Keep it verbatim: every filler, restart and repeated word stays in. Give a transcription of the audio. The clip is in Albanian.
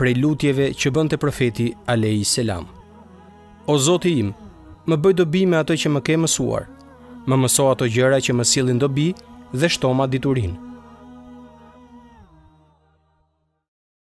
prej lutjeve që bënte profeti alayhi selam. O Zoti im, më bëj dobi me ato që më ke mësuar. Më mëso ato gjëra që më sillin dobi dhe shtoma diturinë.